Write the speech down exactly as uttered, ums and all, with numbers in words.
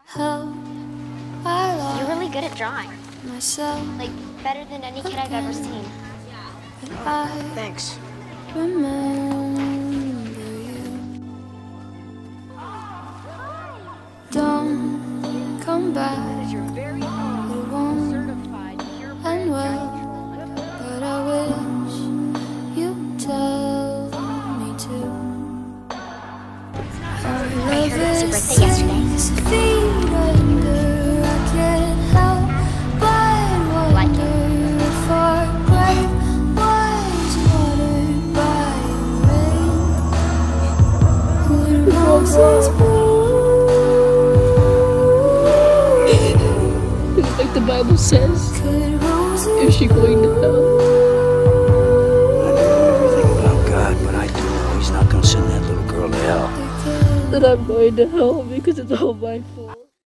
Hope I lost You're really good at drawing. myself. Like, better than any kid I've ever seen. But I Thanks. remember you. Don't come back. It won't end well. But I wish you'd tell me to. Our I love heard it was your is birthday yesterday. six feet under. I can't help but Like wonder if our grave was watered by rain. Would roses bloom? Like the Bible says, Could roses is she going to hell? I don't know everything about God, but I do know He's not going to send that little girl to hell. That I'm going to hell because it's all my fault.